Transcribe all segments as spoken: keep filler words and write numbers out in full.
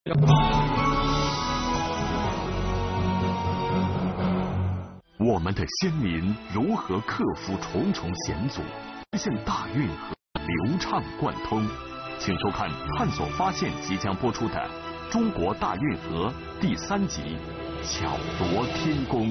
我们的先民如何克服重重险阻，实现大运河流畅贯通？请收看《探索发现》即将播出的《中国大运河》第三集《巧夺天工》。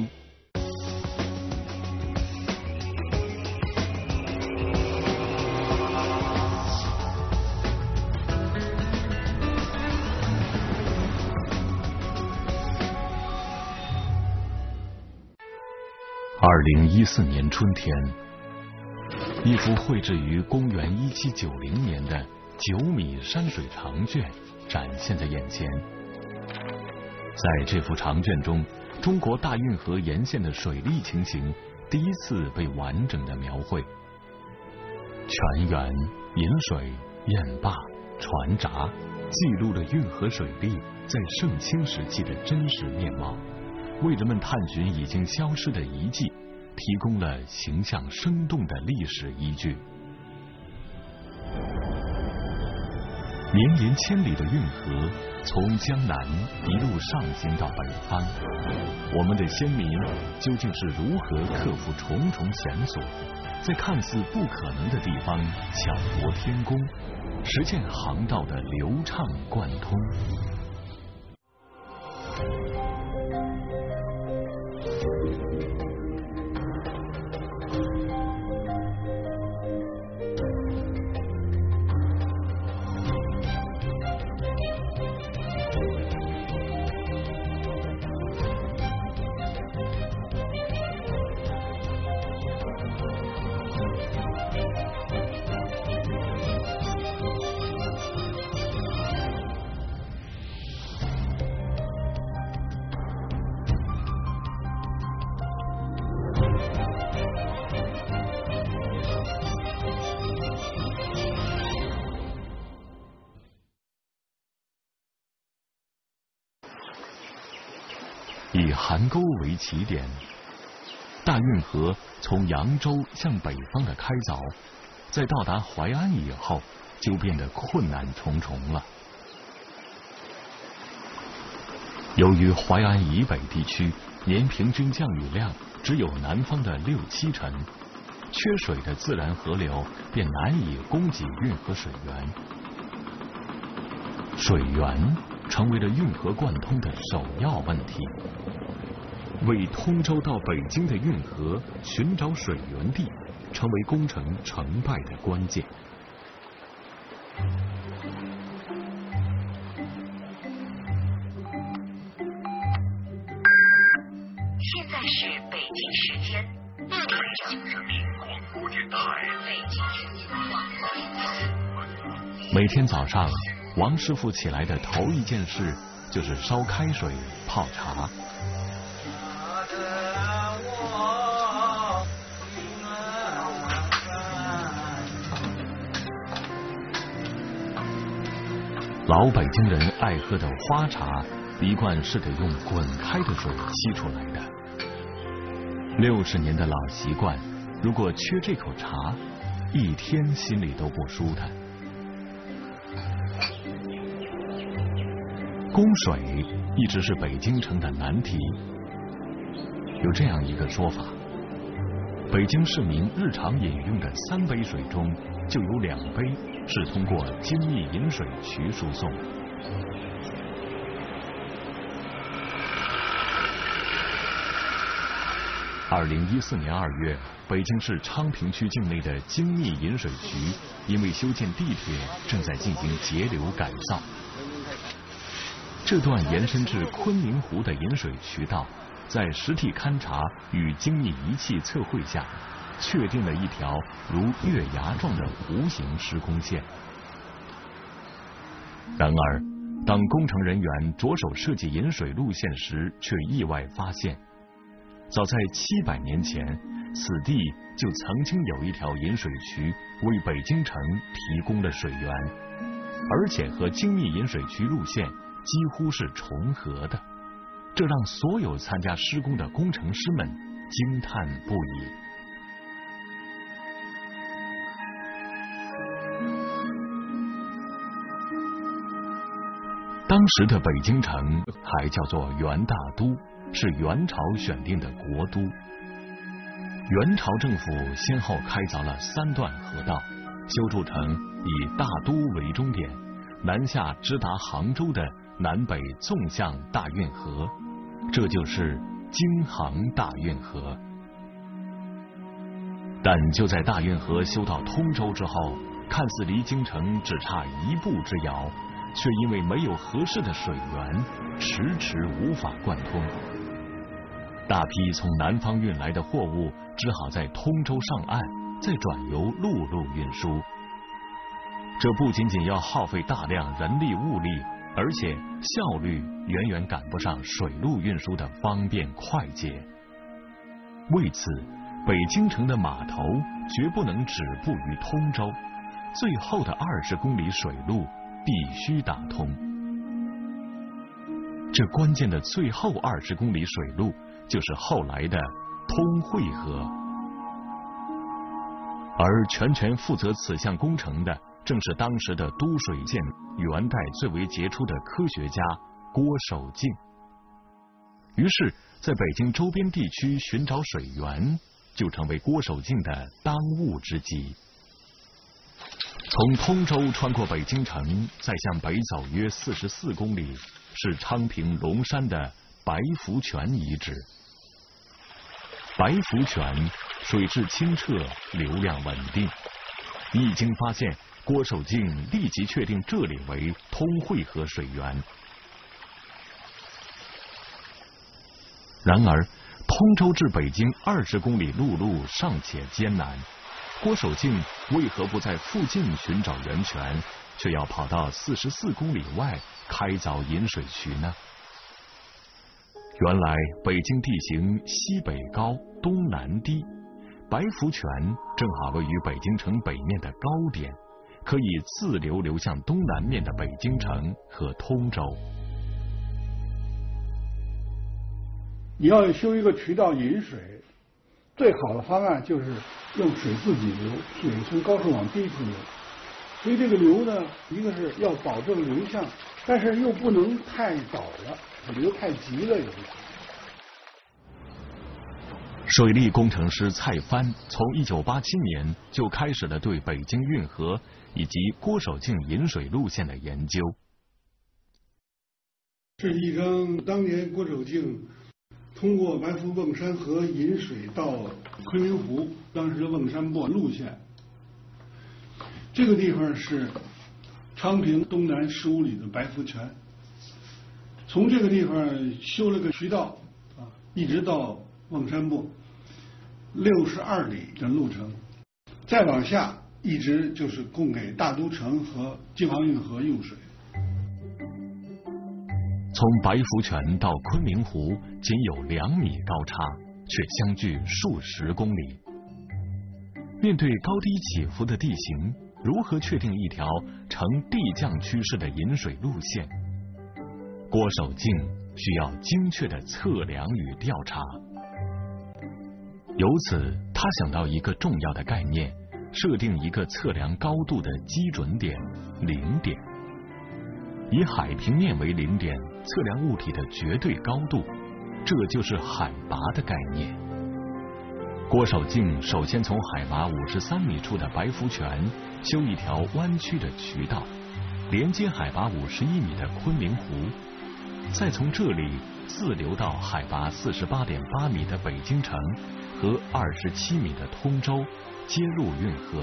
二零一四年春天，一幅绘制于公元一七九零年的九米山水长卷展现在眼前。在这幅长卷中，中国大运河沿线的水利情形第一次被完整的描绘。泉源、引水、堰坝、船闸，记录了运河水利在盛清时期的真实面貌，为人们探寻已经消失的遗迹提供了形象生动的历史依据。绵延千里的运河从江南一路上行到北方，我们的先民究竟是如何克服重重险阻，在看似不可能的地方巧夺天工，实现航道的流畅贯通？以邗沟为起点，大运河从扬州向北方的开凿，在到达淮安以后，就变得困难重重了。由于淮安以北地区年平均降雨量只有南方的六七成，缺水的自然河流便难以供给运河水源，水源成为了运河贯通的首要问题。为通州到北京的运河寻找水源地，成为工程成败的关键。 现在是北京时间八点整。人民广播电台北京时间广播。 每天早上，王师傅起来的头一件事就是烧开水泡茶。老北京人爱喝的花茶，一贯是得用滚开的水沏出来的。六十年的老习惯，如果缺这口茶，一天心里都不舒坦。供水一直是北京城的难题。有这样一个说法，北京市民日常饮用的三杯水中，就有两杯是通过精密引水渠输送。二零一四年二月，北京市昌平区境内的精密引水渠因为修建地铁，正在进行节流改造。这段延伸至昆明湖的引水渠道，在实地勘察与精密仪器测绘下，确定了一条如月牙状的弧形施工线。然而，当工程人员着手设计引水路线时，却意外发现，早在七百年前，此地就曾经有一条引水渠为北京城提供了水源，而且和精密引水渠路线几乎是重合的，这让所有参加施工的工程师们惊叹不已。 当时的北京城还叫做元大都，是元朝选定的国都。元朝政府先后开凿了三段河道，修筑成以大都为终点，南下直达杭州的南北纵向大运河，这就是京杭大运河。但就在大运河修到通州之后，看似离京城只差一步之遥，却因为没有合适的水源，迟迟无法贯通。大批从南方运来的货物只好在通州上岸，再转由陆路运输。这不仅仅要耗费大量人力物力，而且效率远远赶不上水路运输的方便快捷。为此，北京城的码头绝不能止步于通州，最后的二十公里水路必须打通。这关键的最后二十公里水路，就是后来的通惠河。而全权负责此项工程的，正是当时的都水建元代最为杰出的科学家郭守敬。于是，在北京周边地区寻找水源，就成为郭守敬的当务之急。从通州穿过北京城，再向北走约四十四公里，是昌平龙山的白福泉遗址。白福泉水质清澈，流量稳定。一经发现，郭守敬立即确定这里为通惠河水源。然而，通州至北京二十公里陆路尚且艰难，郭守敬为何不在附近寻找源泉，却要跑到四十四公里外开凿引水渠呢？原来北京地形西北高，东南低，白福泉正好位于北京城北面的高点，可以自流流向东南面的北京城和通州。 你要修一个渠道引水，最好的方案就是用水自己流，水从高处往低处流。所以这个流呢，一个是要保证流向，但是又不能太早了，流太急了也不行。 水利工程师蔡帆从一九八七年就开始了对北京运河以及郭守敬引水路线的研究。 是一张当年郭守敬通过白福瓮山河引水到昆明湖，当时的瓮山泊路线。这个地方是昌平东南十五里的白福泉，从这个地方修了个渠道啊，一直到瓮山泊，六十二里的路程，再往下一直就是供给大都城和京杭运河用水。 从白福泉到昆明湖仅有两米高差，却相距数十公里。面对高低起伏的地形，如何确定一条呈递降趋势的引水路线？郭守敬需要精确的测量与调查。由此，他想到一个重要的概念，设定一个测量高度的基准点——零点。以海平面为零点，测量物体的绝对高度，这就是海拔的概念。郭守敬首先从海拔五十三米处的白福泉修一条弯曲的渠道，连接海拔五十一米的昆明湖，再从这里自流到海拔四十八点八米的北京城和二十七米的通州，接入运河。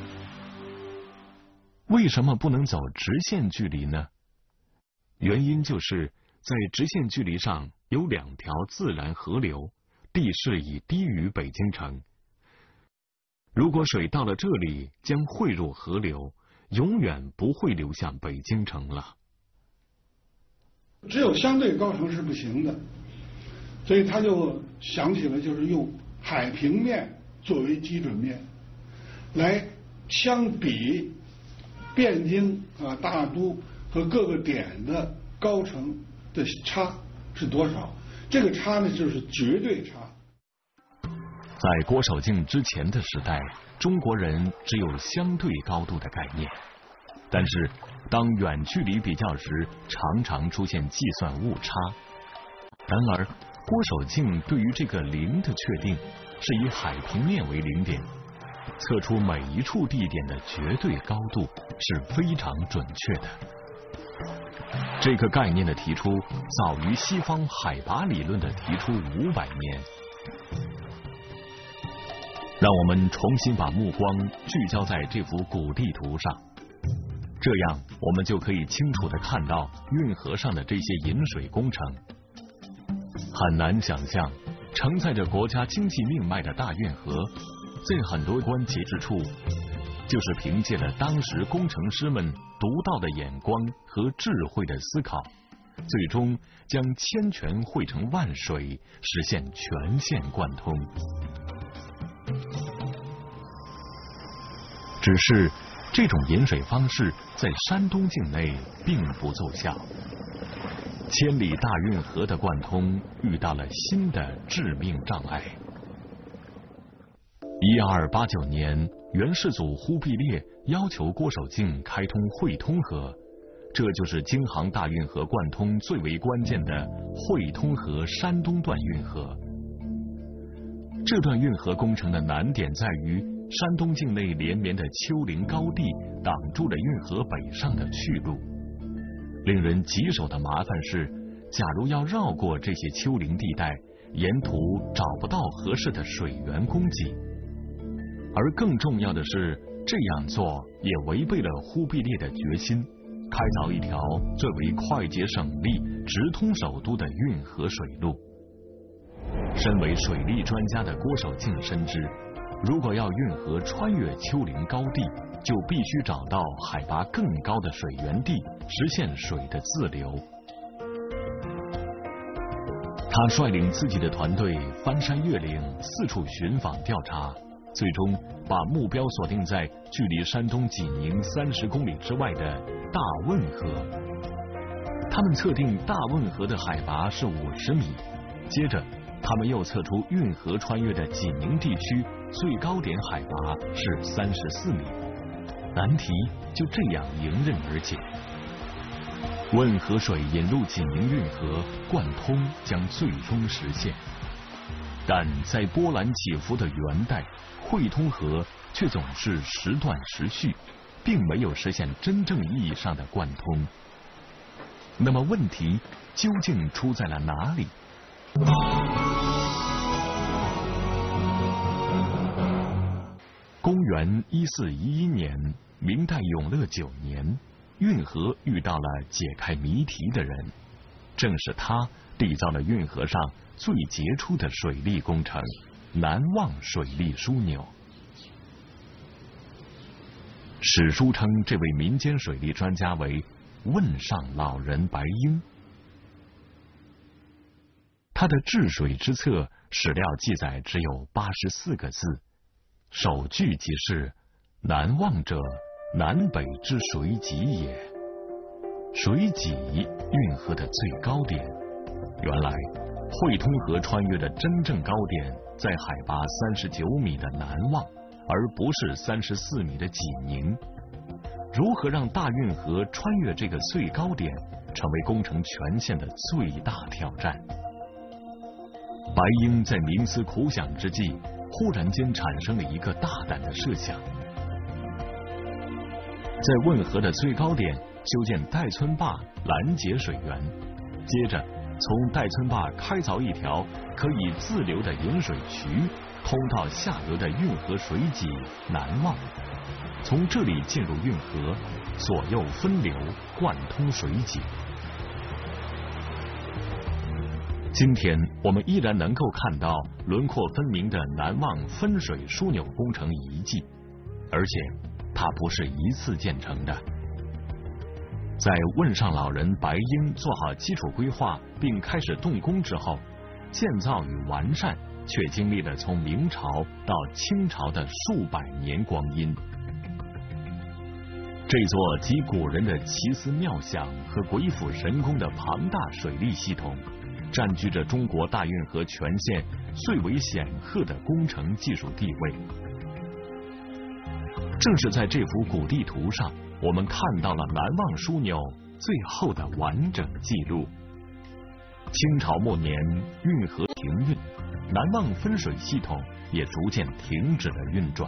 为什么不能走直线距离呢？原因就是在直线距离上有两条自然河流，地势已低于北京城。如果水到了这里，将汇入河流，永远不会流向北京城了。 只有相对高程是不行的，所以他就想起了就是用海平面作为基准面，来相比汴京啊、大都和各个点的高程的差是多少？这个差呢，就是绝对差。 在郭守敬之前的时代，中国人只有相对高度的概念， 但是当远距离比较时，常常出现计算误差。然而郭守敬对于这个零的确定是以海平面为零点，测出每一处地点的绝对高度是非常准确的。这个概念的提出早于西方海拔理论的提出五百年。让我们重新把目光聚焦在这幅古地图上，这样我们就可以清楚地看到运河上的这些引水工程。很难想象，承载着国家经济命脉的大运河，在很多关节之处，就是凭借了当时工程师们独到的眼光和智慧的思考，最终将千泉汇成万水，实现全线贯通。只是这种引水方式在山东境内并不奏效，千里大运河的贯通遇到了新的致命障碍。一二八九年，元世祖忽必烈要求郭守敬开通会通河，这就是京杭大运河贯通最为关键的会通河山东段运河。这段运河工程的难点在于，山东境内连绵的丘陵高地挡住了运河北上的去路。令人棘手的麻烦是，假如要绕过这些丘陵地带，沿途找不到合适的水源供给。而更重要的是，这样做也违背了忽必烈的决心，开凿一条最为快捷省力、直通首都的运河水路。身为水利专家的郭守敬深知，如果要运河穿越丘陵高地，就必须找到海拔更高的水源地，实现水的自流。他率领自己的团队翻山越岭，四处寻访调查，最终把目标锁定在距离山东济宁三十公里之外的大汶河。他们测定大汶河的海拔是五十米，接着他们又测出运河穿越的济宁地区最高点海拔是三十四米，难题就这样迎刃而解。汶河水引入济宁运河，贯通将最终实现。但在波澜起伏的元代，会通河却总是时断时续，并没有实现真正意义上的贯通。那么问题究竟出在了哪里？公元一四一一年，明代永乐九年，运河遇到了解开谜题的人，正是他缔造了运河上最杰出的水利工程——南望水利枢纽。史书称这位民间水利专家为汶上老人白英。他的治水之策史料记载只有八十四个字，首句即是“南望者，南北之水脊也”。水脊，运河的最高点。原来会通河穿越的真正高点在海拔三十九米的南望，而不是三十四米的济宁。如何让大运河穿越这个最高点，成为工程全线的最大挑战？白英在冥思苦想之际，忽然间产生了一个大胆的设想：在汶河的最高点修建戴村坝，拦截水源，接着从戴村坝开凿一条可以自流的引水渠，通到下游的运河水脊南望，从这里进入运河，左右分流，贯通水脊。今天我们依然能够看到轮廓分明的南望分水枢纽工程遗迹，而且它不是一次建成的。在汶上老人白英做好基础规划并开始动工之后，建造与完善却经历了从明朝到清朝的数百年光阴。这座集古人的奇思妙想和鬼斧神工的庞大水利系统，占据着中国大运河全线最为显赫的工程技术地位。 正是在这幅古地图上，我们看到了南望枢纽最后的完整记录。清朝末年，运河停运，南望分水系统也逐渐停止了运转。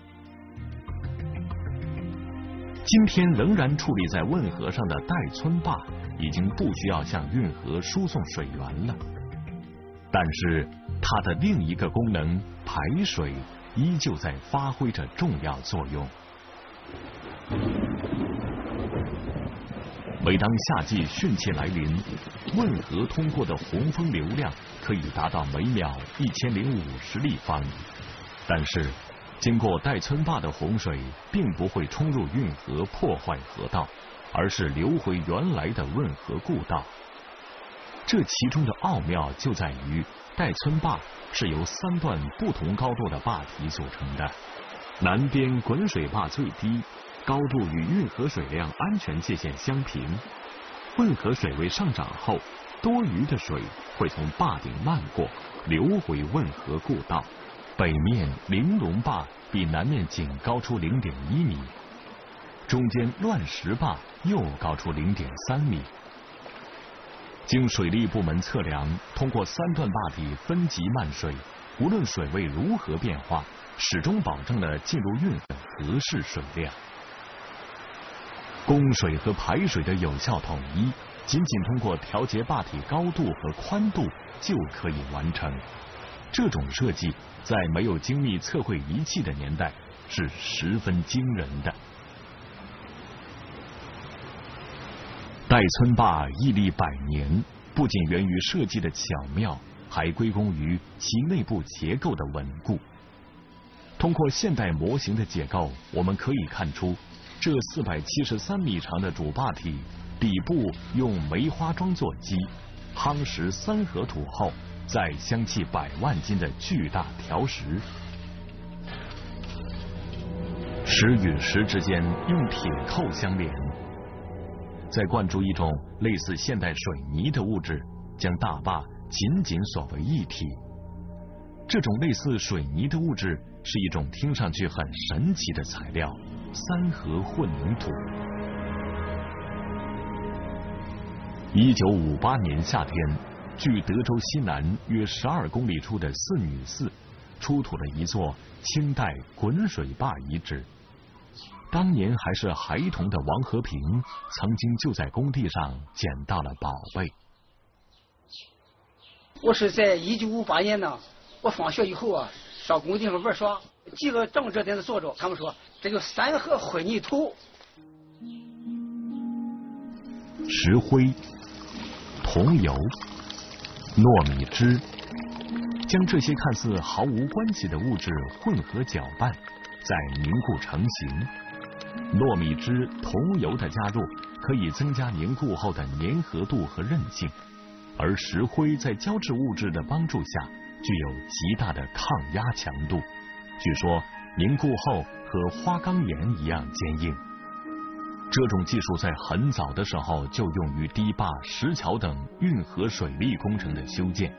今天仍然矗立在汶河上的戴村坝，已经不需要向运河输送水源了。但是它的另一个功能排水依旧在发挥着重要作用。每当夏季汛期来临，汶河通过的洪峰流量可以达到每秒一千零五十立方，但是经过戴村坝的洪水并不会冲入运河破坏河道，而是流回原来的汶河故道。这其中的奥妙就在于戴村坝是由三段不同高度的坝体组成的，南边滚水坝最低，高度与运河水量安全界限相平。汶河水位上涨后，多余的水会从坝顶漫过，流回汶河故道。北面玲珑坝比南面仅高出 零点一米，中间乱石坝又高出 零点三米。经水利部门测量，通过三段坝体分级漫水，无论水位如何变化，始终保证了进入运河的合适水量。供水和排水的有效统一，仅仅通过调节坝体高度和宽度就可以完成。这种设计在没有精密测绘仪器的年代是十分惊人的。戴村坝屹立百年，不仅源于设计的巧妙，还归功于其内部结构的稳固。通过现代模型的解构，我们可以看出，这四百七十三米长的主坝体底部用梅花桩做基，夯实三合土后，再镶砌百万斤的巨大条石，石与石之间用铁扣相连，再灌注一种类似现代水泥的物质，将大坝紧紧锁为一体。这种类似水泥的物质是一种听上去很神奇的材料——三合混凝土。一九五八年夏天，距德州西南约十二公里处的四女寺出土了一座清代滚水坝遗址。当年还是孩童的王和平，曾经就在工地上捡到了宝贝。 我是在一九五八年呢，我放学以后啊，上工地上玩耍，几个长者在那坐着，他们说这就三合混凝土。 石灰、桐油、糯米汁，将这些看似毫无关系的物质混合搅拌，再凝固成型。糯米汁、桐油的加入可以增加凝固后的粘合度和韧性，而石灰在胶质物质的帮助下具有极大的抗压强度，据说凝固后和花岗岩一样坚硬。这种技术在很早的时候就用于堤坝、石桥等运河水利工程的修建。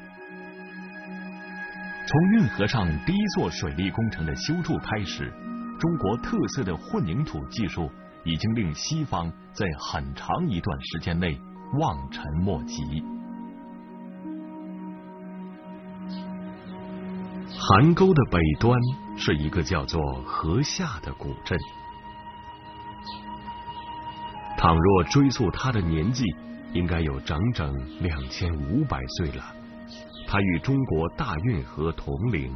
从运河上第一座水利工程的修筑开始，中国特色的混凝土技术已经令西方在很长一段时间内望尘莫及。邗沟的北端是一个叫做河下的古镇。倘若追溯它的年纪，应该有整整两千五百岁了。它与中国大运河同龄。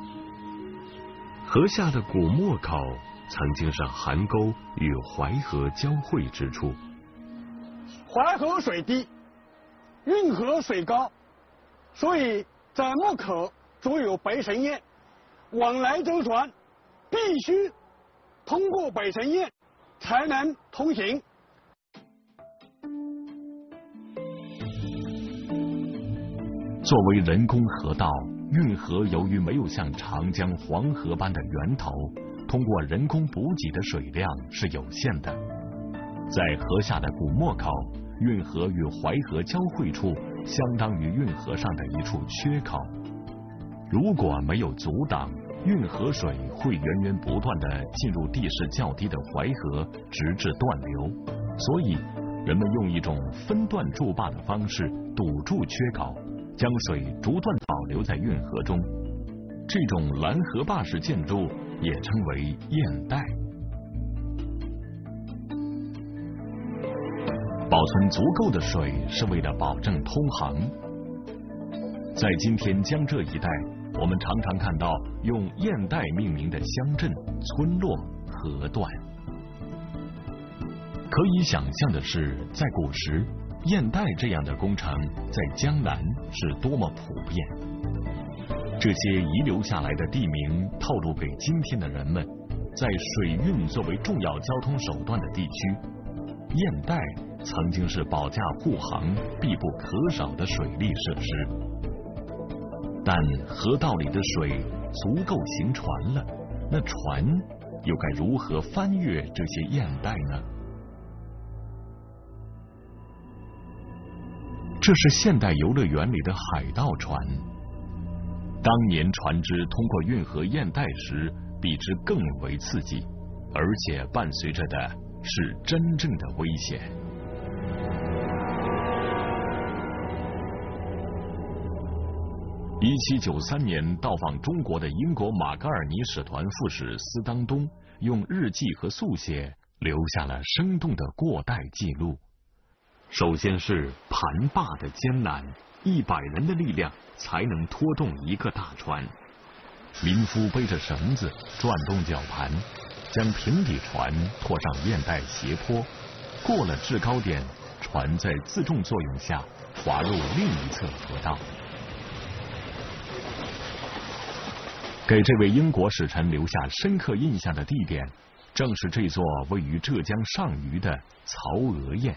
河下的古莫口曾经是邗沟与淮河交汇之处。 淮河水低，运河水高，所以在莫口筑有北辰堰，往来舟船必须通过北辰堰才能通行。 作为人工河道，运河由于没有像长江、黄河般的源头，通过人工补给的水量是有限的。在河下的古莫口，运河与淮河交汇处相当于运河上的一处缺口。如果没有阻挡， 运河水会源源不断地进入地势较低的淮河，直至断流，所以人们用一种分段筑坝的方式堵住缺口，将水逐段保留在运河中。这种拦河坝式建筑也称为堰带。保存足够的水是为了保证通航。在今天江浙一带，我们常常看到用堰带命名的乡镇、村落、河段。可以想象的是，在古时，堰带这样的工程在江南是多么普遍。这些遗留下来的地名透露给今天的人们，在水运作为重要交通手段的地区，堰带曾经是保驾护航必不可少的水利设施。但河道里的水足够行船了，那船又该如何翻越这些堰带呢？这是现代游乐园里的海盗船。当年船只通过运河堰带时，比之更为刺激，而且伴随着的是真正的危险。一七九三年到访中国的英国马格尔尼使团副使斯当东，用日记和速写留下了生动的过带记录。首先是盘坝的艰难，一百人的力量才能拖动一个大船。民夫背着绳子转动绞盘，将平底船拖上堰带斜坡，过了制高点，船在自重作用下滑入另一侧河道。给这位英国使臣留下深刻印象的地点，正是这座位于浙江上虞的曹娥堰。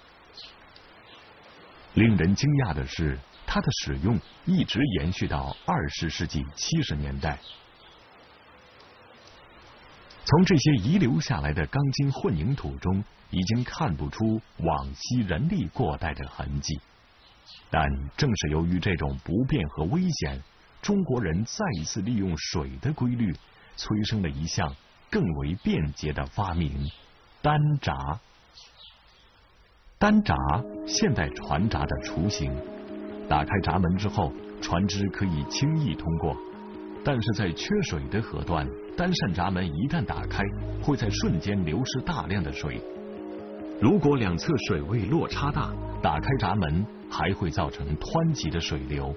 令人惊讶的是，它的使用一直延续到二十世纪七十年代。从这些遗留下来的钢筋混凝土中，已经看不出往昔人力过带的痕迹。但正是由于这种不便和危险，中国人再一次利用水的规律，催生了一项更为便捷的发明——单闸。单闸，现代船闸的雏形。打开闸门之后，船只可以轻易通过。但是在缺水的河段，单扇闸门一旦打开，会在瞬间流失大量的水。如果两侧水位落差大，打开闸门还会造成湍急的水流。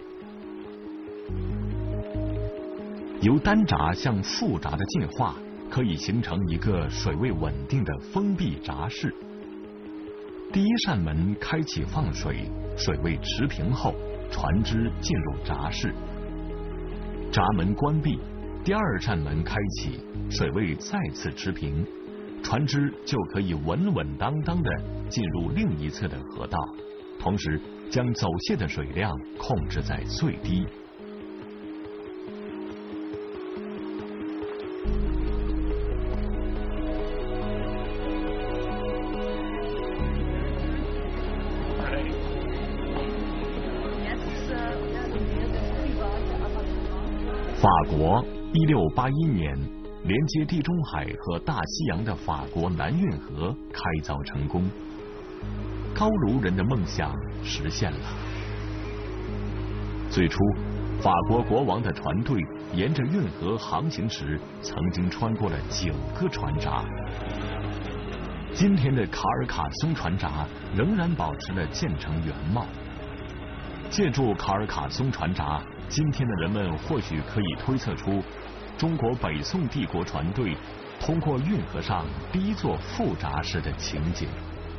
由单闸向复闸的进化，可以形成一个水位稳定的封闭闸室。第一扇门开启放水，水位持平后，船只进入闸室。闸门关闭，第二扇门开启，水位再次持平，船只就可以稳稳当当地进入另一侧的河道，同时将走泄的水量控制在最低。法国一六八一年，连接地中海和大西洋的法国南运河开凿成功，高卢人的梦想实现了。最初，法国国王的船队沿着运河航行时，曾经穿过了九个船闸。今天的卡尔卡松船闸仍然保持了建成原貌。借助卡尔卡松船闸，今天的人们或许可以推测出，中国北宋帝国船队通过运河上第一座复闸时的情景。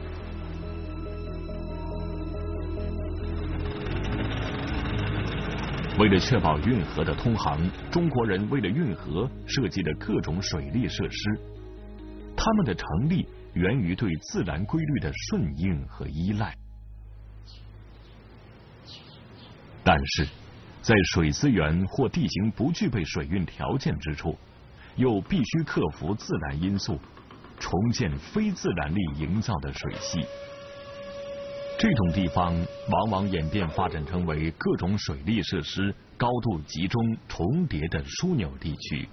为了确保运河的通航，中国人为了运河设计了各种水利设施，它们的成立源于对自然规律的顺应和依赖。但是，在水资源或地形不具备水运条件之处，又必须克服自然因素，重建非自然力营造的水系。 这种地方往往演变发展成为各种水利设施高度集中重叠的枢纽地区。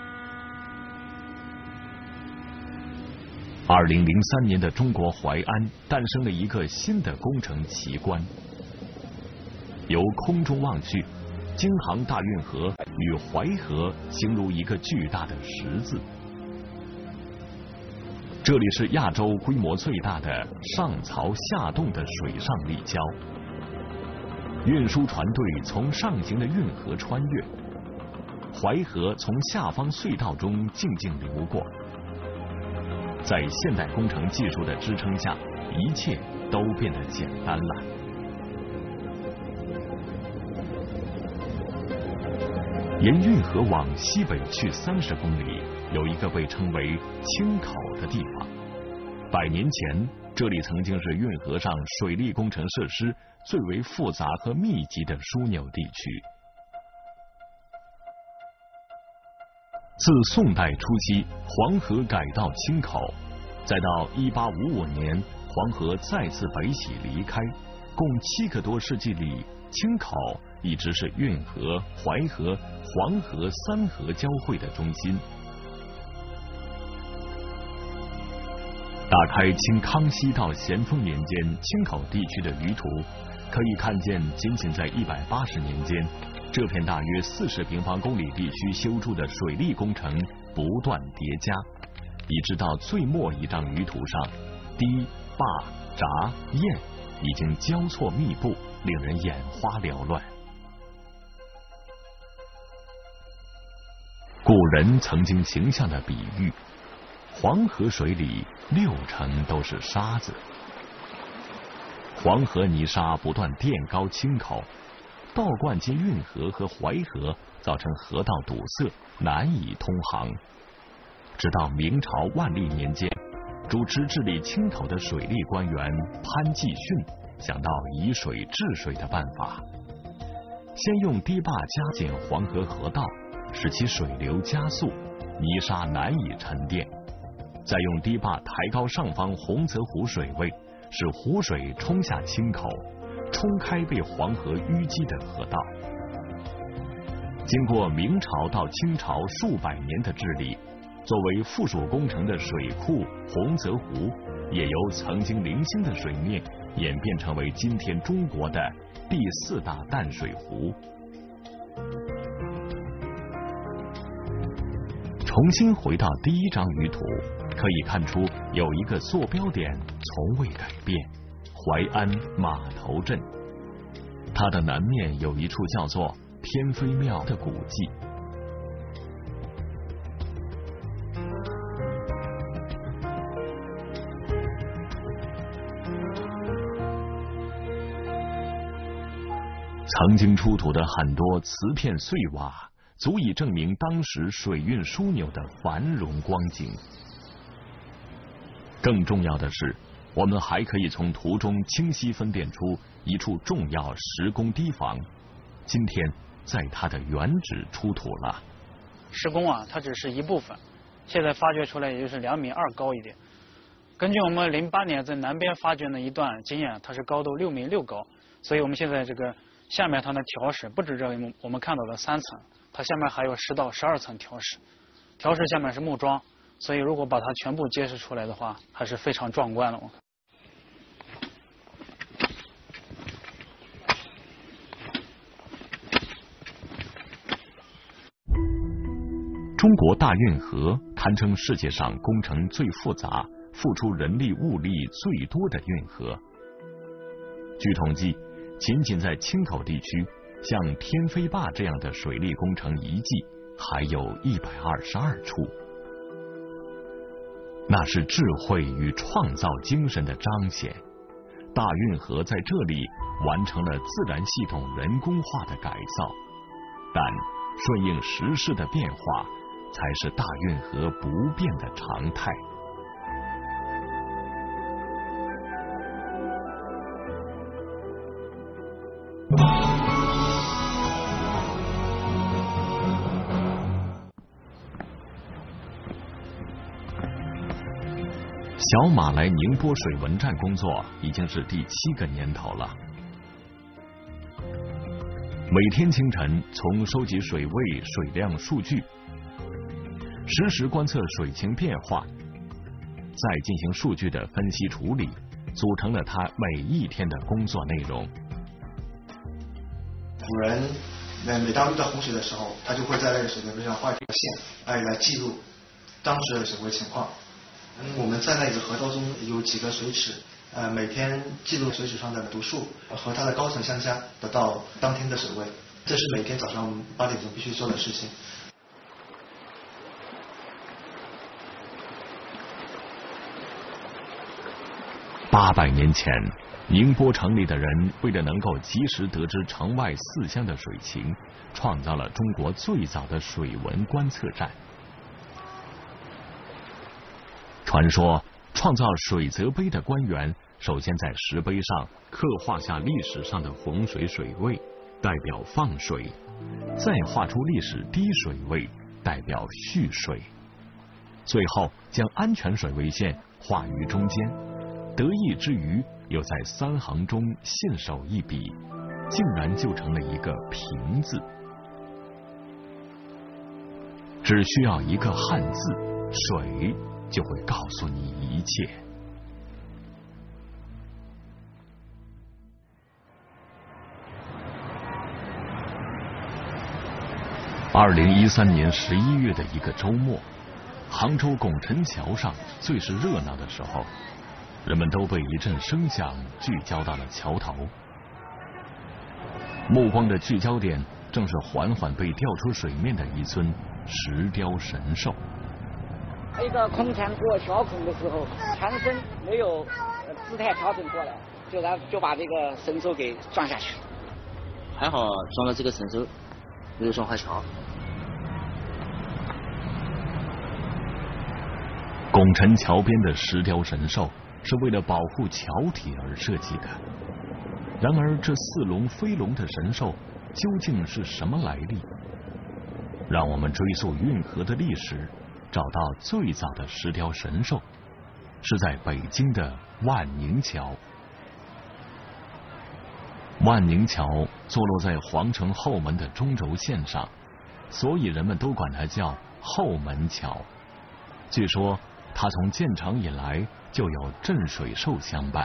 二零零三年的中国淮安诞生了一个新的工程奇观。由空中望去，京杭大运河与淮河形如一个巨大的十字。这里是亚洲规模最大的上槽下洞的水上立交，运输船队从上行的运河穿越，淮河从下方隧道中静静流过。在现代工程技术的支撑下，一切都变得简单了。沿运河往西北去三十公里，有一个被称为青口的地方。百年前，这里曾经是运河上水利工程设施最为复杂和密集的枢纽地区。自宋代初期，黄河改道青口，再到一八五五年，黄河再次北起离开，共七个多世纪里，青口一直是运河、淮河、黄河三河交汇的中心。打开清康熙到咸丰年间青口地区的舆图，可以看见，仅仅在一百八十年间，这片大约四十平方公里地区修筑的水利工程不断叠加，一直到最末一张舆图上，堤、坝、闸、堰已经交错密布，令人眼花缭乱。古人曾经形象地比喻，黄河水里六成都是沙子。黄河泥沙不断垫高青口，倒灌进运河和淮河，造成河道堵塞，难以通航。直到明朝万历年间，主持治理青口的水利官员潘继训想到以水治水的办法，先用堤坝加紧黄河河道，使其水流加速，泥沙难以沉淀，再用堤坝抬高上方洪泽湖水位，使湖水冲下青口，冲开被黄河淤积的河道。经过明朝到清朝数百年的治理，作为附属工程的水库洪泽湖，也由曾经零星的水面演变成为今天中国的第四大淡水湖。重新回到第一张舆图，可以看出有一个坐标点从未改变，淮安码头镇。它的南面有一处叫做天妃庙的古迹。曾经出土的很多瓷片碎瓦，足以证明当时水运枢纽的繁荣光景。更重要的是，我们还可以从图中清晰分辨出一处重要石工堤防，今天在它的原址出土了。 石工啊，它只是一部分，现在发掘出来也就是两米二高一点。根据我们零八年在南边发掘的一段经验，它是高度六米六高，所以我们现在这个下面它的条石不止这我们看到的三层，它下面还有十到十二层条石，条石下面是木桩，所以如果把它全部揭示出来的话，还是非常壮观的。 中国大运河堪称世界上工程最复杂、付出人力物力最多的运河。据统计，仅仅在青口地区，像天妃坝这样的水利工程遗迹还有一百二十二处。那是智慧与创造精神的彰显。大运河在这里完成了自然系统人工化的改造，但顺应时势的变化，才是大运河不变的常态。 小马来宁波水文站工作已经是第七个年头了。每天清晨从收集水位、水量数据，实时观测水情变化，再进行数据的分析处理，组成了他每一天的工作内容。 古人每每当遇到洪水的时候，他就会在那个水面上画一条线，哎，来记录当时的水位情况。嗯，我们在那个河道中有几个水尺，呃，每天记录水尺上的读数和它的高层相加，得到当天的水位。这是每天早上八点钟必须做的事情。 八百年前，宁波城里的人为了能够及时得知城外四乡的水情，创造了中国最早的水文观测站。传说，创造水泽碑的官员首先在石碑上刻画下历史上的洪水水位，代表放水，再画出历史低水位，代表蓄水，最后将安全水位线画于中间。得意之余，又在三行中信手一笔，竟然就成了一个平字。只需要一个汉字“水”，就会告诉你一切。二零一三年十一月的一个周末，杭州拱辰桥上最是热闹的时候，人们都被一阵声响聚焦到了桥头，目光的聚焦点正是缓缓被吊出水面的一尊石雕神兽。 一个空船过小孔的时候，船身没有姿态调整过来，就然就把这个神兽给撞下去了。 还好撞了这个神兽，没有撞坏桥。 拱辰桥边的石雕神兽是为了保护桥体而设计的。然而，这似龙非龙的神兽究竟是什么来历？让我们追溯运河的历史，找到最早的石雕神兽是在北京的万宁桥。万宁桥坐落在皇城后门的中轴线上，所以人们都管它叫后门桥。据说它从建成以来就有镇水兽相伴。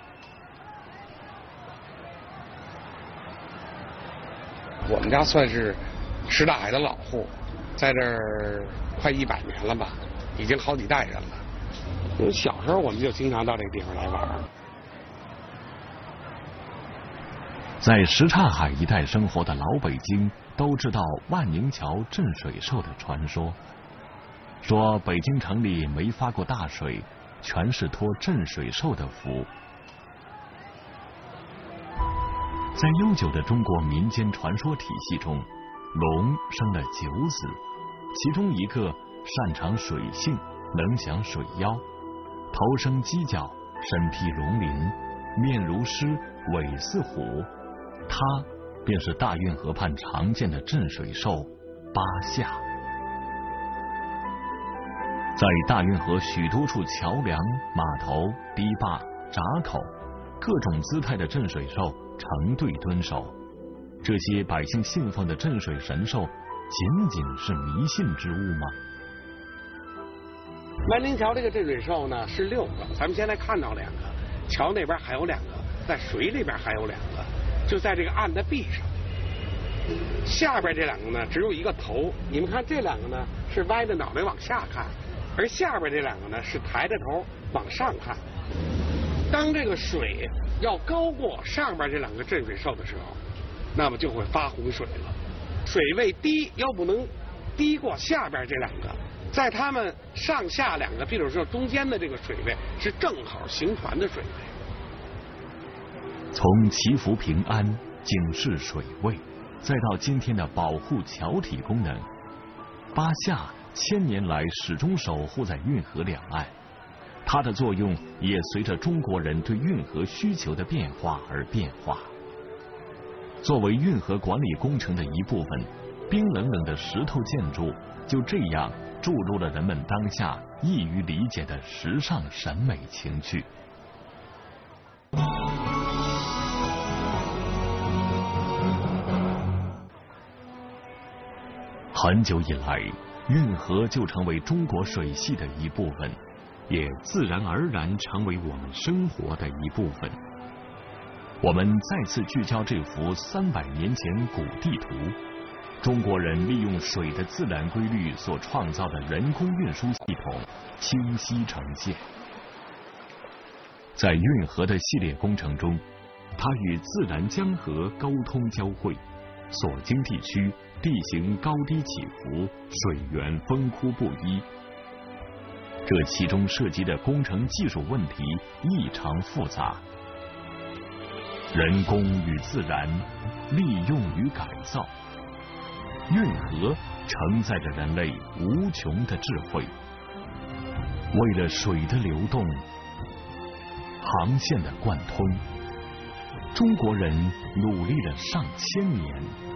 我们家算是什刹海的老户，在这儿快一百年了吧，已经好几代人了。小时候我们就经常到这个地方来玩。 在什刹海一带生活的老北京都知道万宁桥镇水兽的传说，说北京城里没发过大水，全是托镇水兽的福。在悠久的中国民间传说体系中，龙生了九子，其中一个擅长水性，能降水妖，头生犄角，身披龙鳞，面如狮，尾似虎，它便是大运河畔常见的镇水兽八下。在大运河许多处桥梁、码头、堤坝、闸口，各种姿态的镇水兽成对蹲守。这些百姓信奉的镇水神兽，仅仅是迷信之物吗？ 万宁桥这个镇水兽呢是六个，咱们现在看到两个，桥那边还有两个，在水里边还有两个，就在这个岸的壁上。下边这两个呢只有一个头，你们看这两个呢是歪着脑袋往下看，而下边这两个呢是抬着头往上看。当这个水要高过上边这两个镇水兽的时候，那么就会发洪水了。水位低又不能低过下边这两个，在它们上下两个，比如说中间的这个水位是正好行船的水位。 从祈福平安、警示水位，再到今天的保护桥体功能，八下千年来始终守护在运河两岸，它的作用也随着中国人对运河需求的变化而变化。作为运河管理工程的一部分， 冰冷冷的石头建筑就这样注入了人们当下易于理解的时尚审美情趣。很久以来，运河就成为中国水系的一部分，也自然而然成为我们生活的一部分。我们再次聚焦这幅三百年前古地图，中国人利用水的自然规律所创造的人工运输系统清晰呈现。在运河的系列工程中，它与自然江河沟通交汇，所经地区地形高低起伏，水源丰枯不一。这其中涉及的工程技术问题异常复杂，人工与自然，利用与改造，运河承载着人类无穷的智慧。为了水的流动，航线的贯通，中国人努力了上千年。